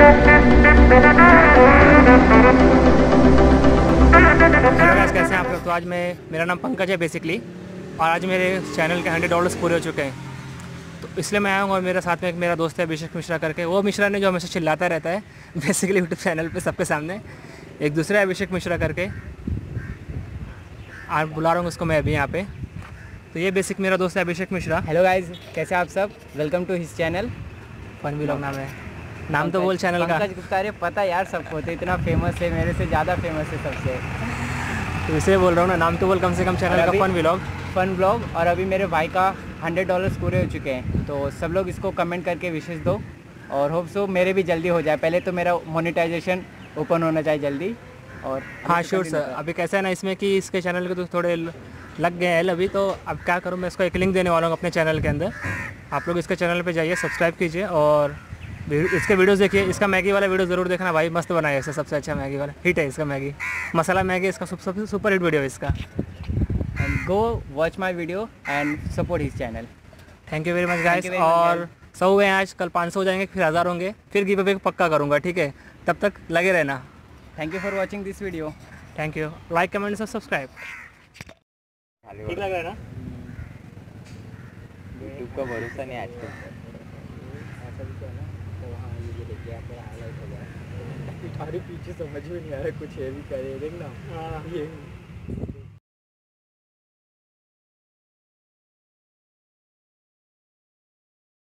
Guys, कैसे हैं आप लोग। तो आज मेरा नाम पंकज है बेसिकली, और आज मेरे चैनल के $100 पूरे हो चुके हैं। तो इसलिए मैं आया हूँ, और मेरे साथ में एक मेरा दोस्त है अभिषेक मिश्रा करके। वो मिश्रा ने जो हमेशा चिल्लाता रहता है बेसिकली यूट्यूब चैनल पे सबके सामने। एक दूसरा अभिषेक मिश्रा करके, आज बुला रहा हूँ उसको मैं अभी यहाँ पे। तो ये बेसिक मेरा दोस्त है अभिषेक मिश्रा। हेलो गाइज, कैसे आप सब। Welcome to his channel. Fun vlog नाम है। नाम तो बोल चैनल का। पंकज गुप्ता। अरे पता यार सबको, तो इतना फेमस है, मेरे से ज़्यादा फेमस है सबसे। तो इसे बोल रहा हूँ ना, नाम तो बोल कम से कम चैनल का। Fun vlog. और अभी मेरे भाई का $100 पूरे हो चुके हैं, तो सब लोग इसको कमेंट करके विशेष दो, और होप सो मेरे भी जल्दी हो जाए। पहले तो मेरा मोनेटाइजेशन ओपन होना चाहिए जल्दी। और हाँ श्योर सर। अभी कैसा है ना इसमें कि इसके चैनल के तो थोड़े लग गए हैं अभी, तो अब क्या करूँ मैं, इसको एक लिंक देने वाला हूँ अपने चैनल के अंदर। आप लोग इसके चैनल पे जाइए, सब्सक्राइब कीजिए और इसके वीडियोस देखिए। इसका मैगी वाला वीडियो ज़रूर देखना भाई, मस्त बनाया है। इससे सबसे अच्छा मैगी वाला हिट है इसका, मैगी मसाला मैगी इसका सबसे सुपर हिट वीडियो है इसका। And go watch my video and support his channel. Thank you very much guys. और 100 हुए हैं आज, कल 500 हो जाएंगे, फिर 1000 होंगे, फिर गिव अवे पक्का करूँगा, ठीक है। तब तक लगे रहना। Thank you for watching this video. Thank you. Like comment और सब्सक्राइब। ठीक लग रहा है ना। यूट्यूब का भरोसा नहीं आजकल। अरे पीछे समझ में नहीं आ रहा, कुछ है भी करे, देखना। हाँ ये